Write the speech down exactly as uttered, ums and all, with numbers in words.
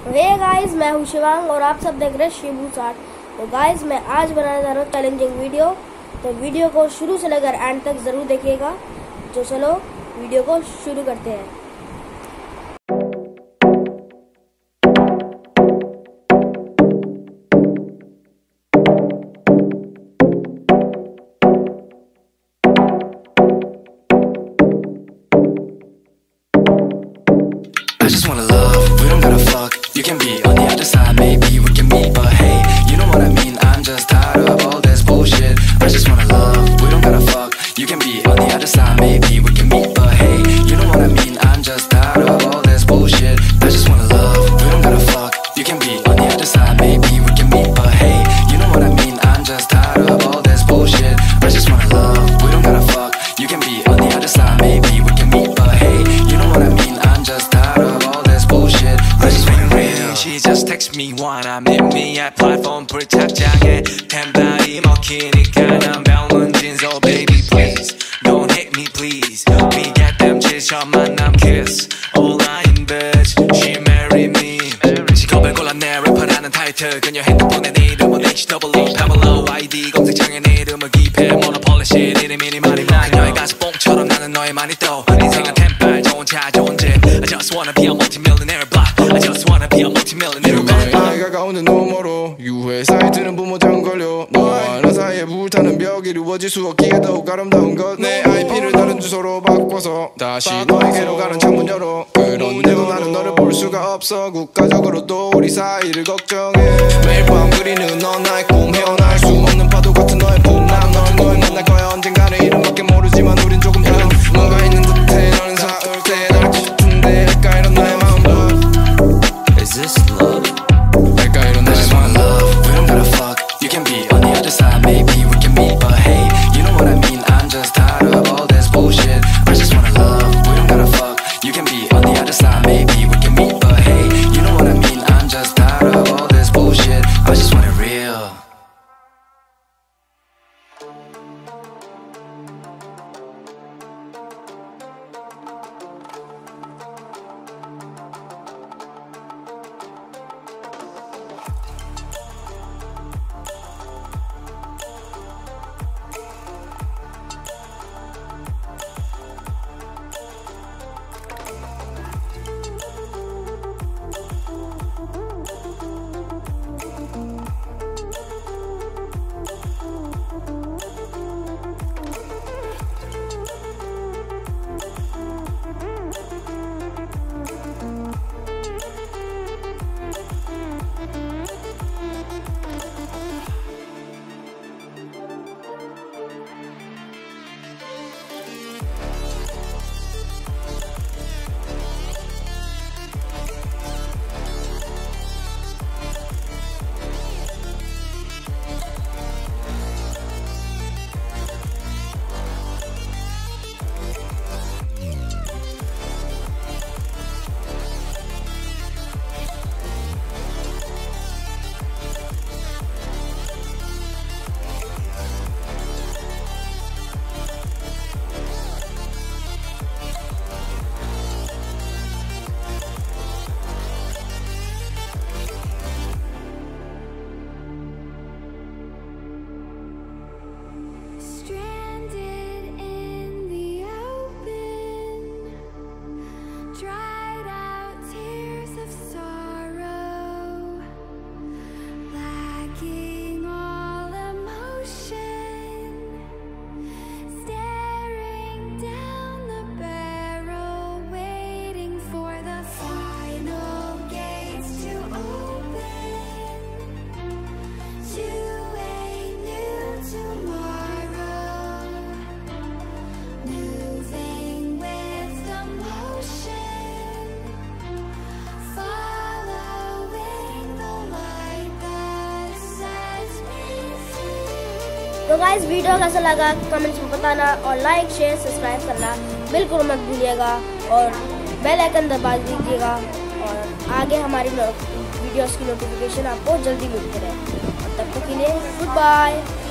तो hey guys, मैं हूँ शिवांग और आप सब देख रहे हैं शिबू साठ। तो गाइस, मैं आज बनाने जा रहा हूँ चैलेंजिंग वीडियो। तो वीडियो को शुरू से लेकर एंड तक ज़रूर देखिएगा। तो चलो वीडियो को शुरू करते हैं। I just wanna love, we don't gotta fuck. You can be on the other side, maybe we can meet. But hey, you know what I mean, I'm just tired of all this bullshit. I just wanna love, we don't gotta fuck. You can be on the other side, maybe we can meet. But hey, you know what I mean, I'm just tired of all this bullshit. I just wanna love, we don't gotta fuck. You can be on the other side, maybe we can meet. But hey, you know what I mean, I'm just tired of all this bullshit. I just wanna love, we don't gotta fuck. You can be on the other side, maybe we can meet. But hey, you know what I mean, I'm just tired of all this bullshit. I just wanna real. She just text me wanna meet me at platform 불착장에 템발이 먹히니까 난 병원진. So baby please don't hate me please. We get them 칠천 만남 kiss online bitch. She marry me. 직업을 골랐네 래퍼라는 타이틀. 그녀 핸드폰에 내 이름은 에이치 더블 오 Pamela 아이디 검색창에 내 이름을 기입해 모노폴리 shit 이름이 말이 뭐 그녀의 가슴 뽕처럼 나는 너의 많이 떠. 인생은 템발 좋은 차 좋은 집. I just wanna be a multi-millionaire block. I just wanna be a multi-millionaire block. 나이가 가운데 너무 멀어. 유해 사이트는 부모장 걸려. 너와 나 사이에 불타는 벽이 이루어질 수 없기에 더욱 아름다운 것. 내 아이피를 다른 주소로 바꿔서 다시 너에게로 가는 창문 열어. 그런데도 나는 너를 볼 수가 없어. 국가적으로도 우리 사이를 걱정해. 매일 밤 그리는 넌 나의 꿈. 헤어날 수 없는 파도 같은 너의 품. 난 널 널 만날 거야 언젠가는. 이름밖에 모르지만 우린 조금 다른 뭔가 있는 듯해. 너는 사올 때 날 싶은데 할까 이런 나의 마음도. Is this love? 할까 이런 I 나의 just wanna 마음도. love, we don't gotta fuck. You can be on the other side, maybe we can meet. But hey, you know what I mean, I'm just tired of all this bullshit. I just wanna love, we don't gotta fuck. You can be on the other side, maybe we can meet. But hey, you know what I mean, I'm just tired of all this bullshit. I just want it real. तो guys, video कैसा लगा comments में बताना और like share subscribe करना बिल्कुल मत भूलिएगा और बेल आइकन दबा दीजिएगा और आगे हमारी वीडियोस की नोटिफिकेशन आपको जल्दी मिलती रहे। तब तक के लिए गुड बाय।